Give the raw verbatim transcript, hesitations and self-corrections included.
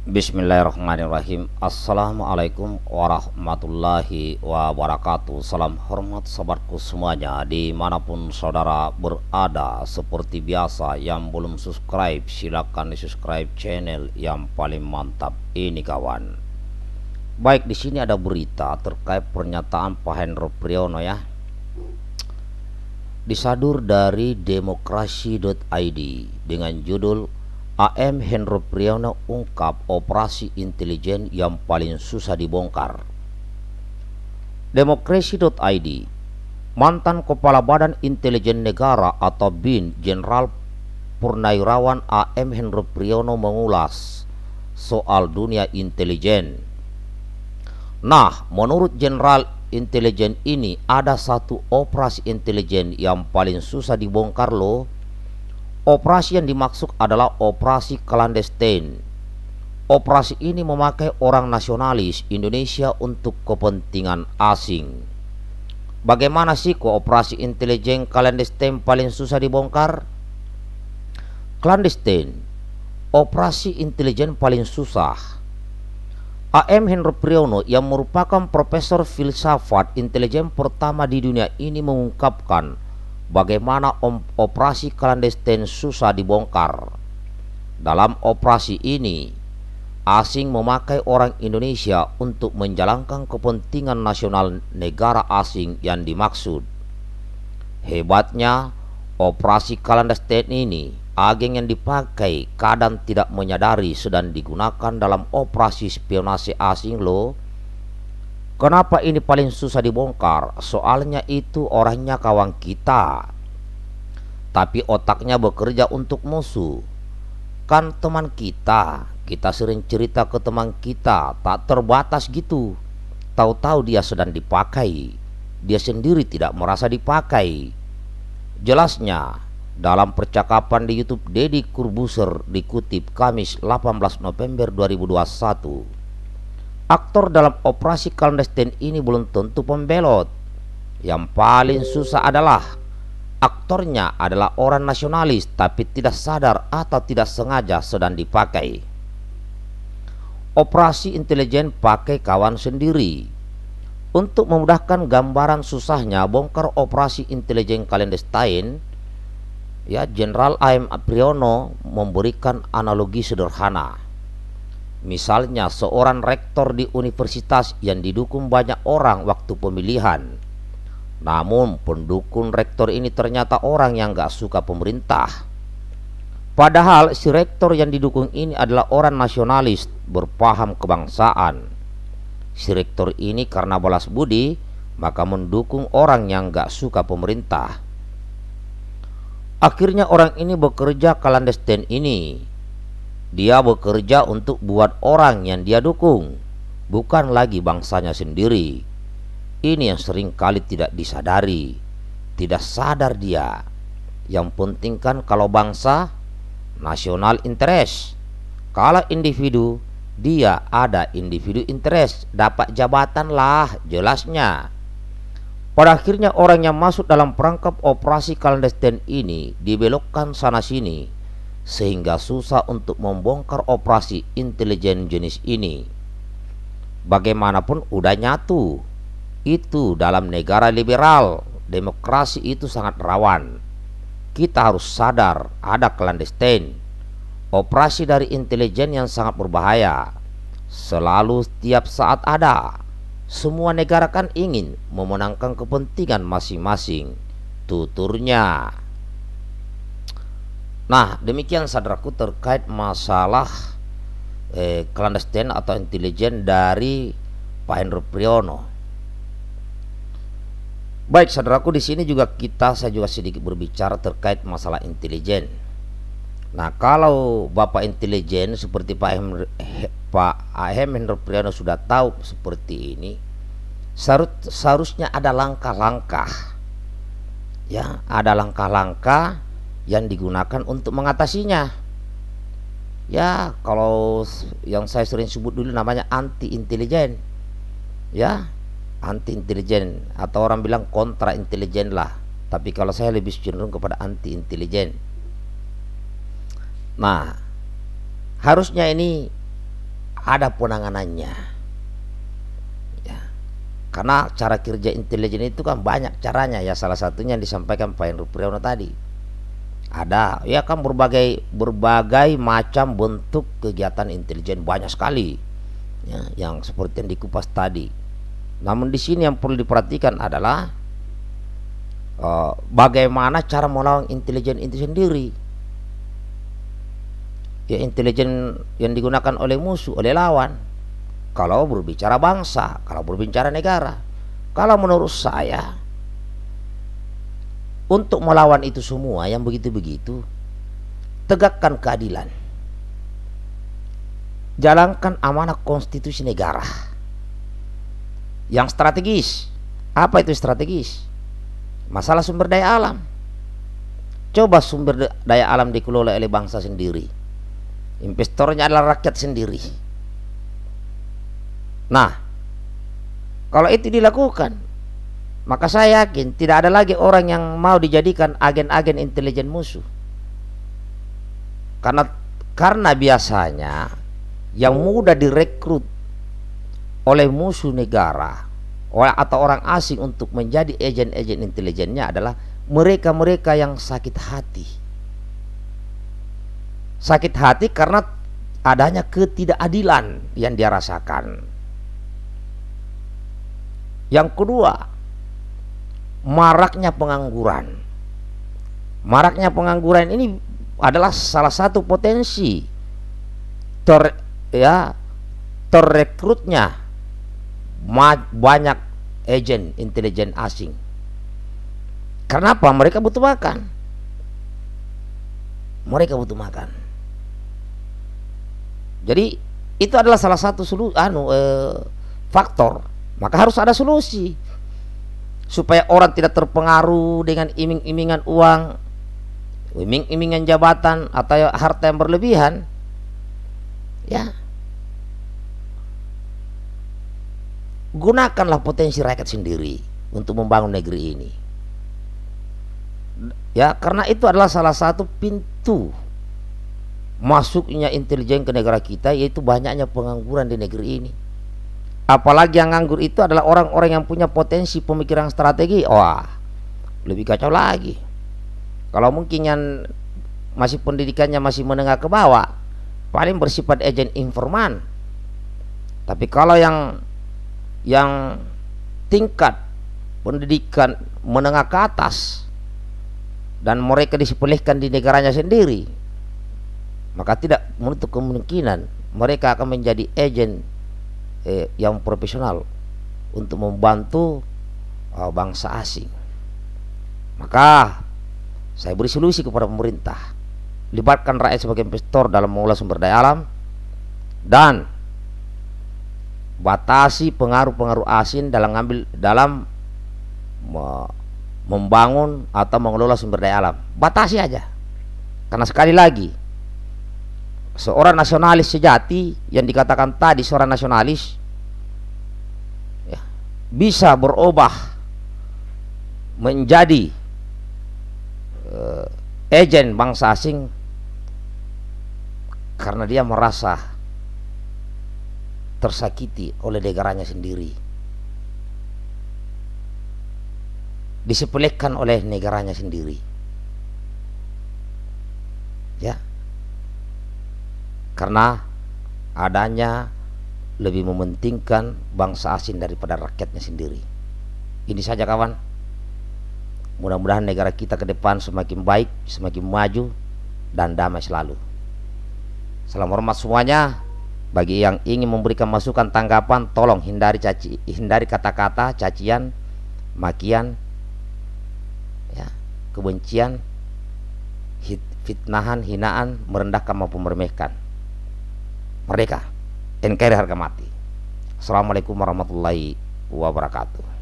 Bismillahirrahmanirrahim. Assalamualaikum warahmatullahi wabarakatuh. Salam hormat sobatku semuanya dimanapun saudara berada. Seperti biasa, yang belum subscribe silakan di subscribe channel yang paling mantap ini kawan. Baik, di sini ada berita terkait pernyataan Pak Hendro Priyono ya. Disadur dari demokrasi titik i d dengan judul A M Hendro Priyono ungkap operasi intelijen yang paling susah dibongkar. Demokrasi titik i d, mantan Kepala Badan Intelijen Negara atau B I N Jenderal Purnawirawan A M Hendro Priyono mengulas soal dunia intelijen. Nah, menurut Jenderal Intelijen ini ada satu operasi intelijen yang paling susah dibongkar loh. Operasi yang dimaksud adalah operasi clandestine. Operasi ini memakai orang nasionalis Indonesia untuk kepentingan asing. Bagaimana sih kok operasi intelijen clandestine paling susah dibongkar? Clandestine, operasi intelijen paling susah. A M Hendro Priyono yang merupakan profesor filsafat intelijen pertama di dunia ini mengungkapkan bagaimana operasi clandestine susah dibongkar. Dalam operasi ini, asing memakai orang Indonesia untuk menjalankan kepentingan nasional negara asing yang dimaksud. Hebatnya, operasi clandestine ini, agen yang dipakai kadang tidak menyadari sedang digunakan dalam operasi spionase asing loh. Kenapa ini paling susah dibongkar? Soalnya itu orangnya kawan kita, tapi otaknya bekerja untuk musuh. Kan teman kita, kita sering cerita ke teman kita, tak terbatas gitu. Tahu-tahu dia sedang dipakai, dia sendiri tidak merasa dipakai. Jelasnya dalam percakapan di YouTube Deddy Corbuzier dikutip Kamis delapan belas November dua ribu dua puluh satu. Aktor dalam operasi clandestine ini belum tentu pembelot. Yang paling susah adalah aktornya adalah orang nasionalis tapi tidak sadar atau tidak sengaja sedang dipakai. Operasi intelijen pakai kawan sendiri. Untuk memudahkan gambaran susahnya bongkar operasi intelijen clandestine, ya, Jenderal A M Priyono memberikan analogi sederhana. Misalnya seorang rektor di universitas yang didukung banyak orang waktu pemilihan. Namun pendukung rektor ini ternyata orang yang gak suka pemerintah. Padahal si rektor yang didukung ini adalah orang nasionalis berpaham kebangsaan. Si rektor ini karena balas budi maka mendukung orang yang gak suka pemerintah. Akhirnya orang ini bekerja clandestine ini. Dia bekerja untuk buat orang yang dia dukung, bukan lagi bangsanya sendiri. Ini yang sering kali tidak disadari. Tidak sadar dia. Yang penting kan kalau bangsa, nasional interest. Kalau individu, dia ada individu interest. Dapat jabatan lah jelasnya. Pada akhirnya orang yang masuk dalam perangkap operasi clandestine ini dibelokkan sana sini, sehingga susah untuk membongkar operasi intelijen jenis ini. Bagaimanapun udah nyatu, itu dalam negara liberal, demokrasi itu sangat rawan. Kita harus sadar ada clandestine, operasi dari intelijen yang sangat berbahaya. Selalu setiap saat ada. Semua negara kan ingin memenangkan kepentingan masing-masing, tuturnya. Nah, demikian saudaraku terkait masalah eh, clandestine atau intelijen dari Pak Hendro Priyono. Baik saudaraku, di sini juga kita saya juga sedikit berbicara terkait masalah intelijen. Nah, kalau Bapak intelijen seperti Pak Hendro, eh, Pak A M Hendro Priyono sudah tahu seperti ini, seharus, seharusnya ada langkah-langkah. Ya, ada langkah-langkah yang digunakan untuk mengatasinya. Ya, kalau yang saya sering sebut dulu namanya anti intelijen. Ya, anti intelijen atau orang bilang kontra intelijen lah. Tapi kalau saya lebih cenderung kepada anti intelijen. Nah, harusnya ini ada penanganannya. Ya. Karena cara kerja intelijen itu kan banyak caranya ya, salah satunya yang disampaikan Pak Hendro Priyono tadi. Ada ya kan berbagai berbagai macam bentuk kegiatan intelijen, banyak sekali ya, yang seperti yang dikupas tadi. Namun di sini yang perlu diperhatikan adalah uh, bagaimana cara melawan intelijen itu sendiri. Ya, intelijen yang digunakan oleh musuh, oleh lawan. Kalau berbicara bangsa, kalau berbicara negara, kalau menurut saya untuk melawan itu semua yang begitu-begitu, tegakkan keadilan, jalankan amanah konstitusi negara yang strategis. Apa itu strategis? Masalah sumber daya alam. Coba sumber daya alam dikelola oleh bangsa sendiri, investornya adalah rakyat sendiri. Nah, kalau itu dilakukan, maka saya yakin tidak ada lagi orang yang mau dijadikan agen-agen intelijen musuh. Karena karena biasanya yang mudah direkrut oleh musuh negara atau orang asing untuk menjadi agen-agen intelijennya adalah mereka-mereka yang sakit hati. Sakit hati karena adanya ketidakadilan yang dia rasakan. Yang kedua, maraknya pengangguran. Maraknya pengangguran ini adalah salah satu potensi ter ya terrekrutnya banyak agen intelijen asing. Kenapa? Mereka butuh makan. Mereka butuh makan. Jadi itu adalah salah satu solu, anu, eh, faktor. Maka harus ada solusi supaya orang tidak terpengaruh dengan iming-imingan uang, iming-imingan jabatan atau harta yang berlebihan. Ya, gunakanlah potensi rakyat sendiri untuk membangun negeri ini. Ya, karena itu adalah salah satu pintu masuknya intelijen ke negara kita, yaitu banyaknya pengangguran di negeri ini. Apalagi yang nganggur itu adalah orang-orang yang punya potensi pemikiran strategi. Wah, lebih kacau lagi. Kalau mungkin yang masih pendidikannya masih menengah ke bawah, paling bersifat agen informan. Tapi kalau yang yang tingkat pendidikan menengah ke atas dan mereka disepelekan di negaranya sendiri, maka tidak menutup kemungkinan mereka akan menjadi agen eh, yang profesional untuk membantu uh, bangsa asing. Maka saya beri solusi kepada pemerintah, libatkan rakyat sebagai investor dalam mengolah sumber daya alam dan batasi pengaruh-pengaruh asing dalam ngambil dalam me, membangun atau mengelola sumber daya alam. Batasi aja. Karena sekali lagi, seorang nasionalis sejati yang dikatakan tadi seorang nasionalis ya, bisa berubah menjadi uh, agen bangsa asing karena dia merasa tersakiti oleh negaranya sendiri, disepelekan oleh negaranya sendiri. Ya, karena adanya lebih mementingkan bangsa asing daripada rakyatnya sendiri. Ini saja kawan. Mudah-mudahan negara kita ke depan semakin baik, semakin maju dan damai selalu. Salam hormat semuanya. Bagi yang ingin memberikan masukan tanggapan, tolong hindari caci, hindari kata-kata cacian, makian, ya, kebencian, fitnahan, hinaan, merendahkan maupun meremehkan mereka. N K R I harga mati. Assalamualaikum warahmatullahi wabarakatuh.